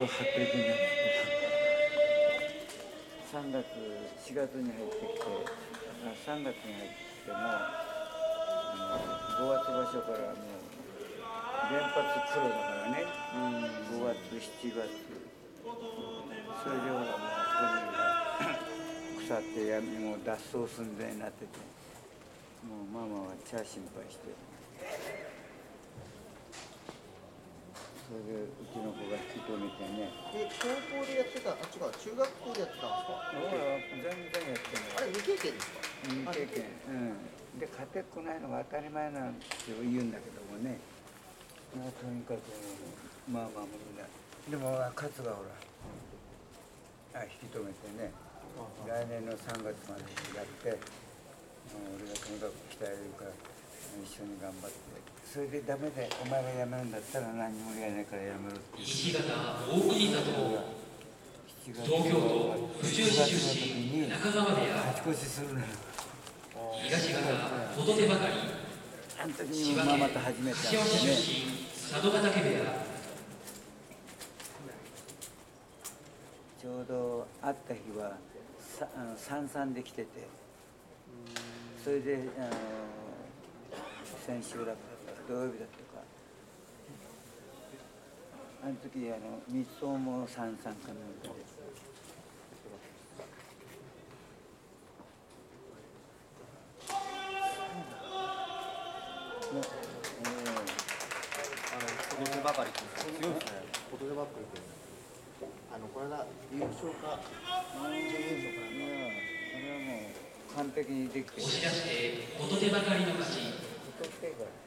張っていくんじゃないけど、3月、4月に入ってきて、3月に入ってきても、5月場所からもう連発プロだからね、5月、7月、それでほらもう鳥が腐ってもう脱走寸前になってて、もうママはチャー心配してる。それでうちの子が引き止めてね。 高校でやってた、違う、中学校でやってたんですか？ ほら、全然やってない。 あれ、未経験ですか？ 未経験。で、勝てっこないのが当たり前なんて言うんだけどもね。とにかく、まあまあみんな。でも、勝がほら、引き止めてね、来年の3月までやって、俺がとにかく鍛えるから、一緒に頑張って。それでダメで、お前が辞めるんだったら何もやらないから辞めろって。 西方大国里東京都府中市出身中川部屋勝ち越しするのよ。 東方琴手ばかりあの時にもママと初めて会ってね。 佐渡ヶ嶽部屋ちょうど会った日は三々で来てて、それで先週だったか土曜日だったか、あの時密葬も三々かなんかで。 琴手ばかりって強いですね。琴手ばかりって。これだ、優勝か、準優勝かな。 これはもう完璧にできてる。 押し出して琴手ばかりの勝ち。 琴手が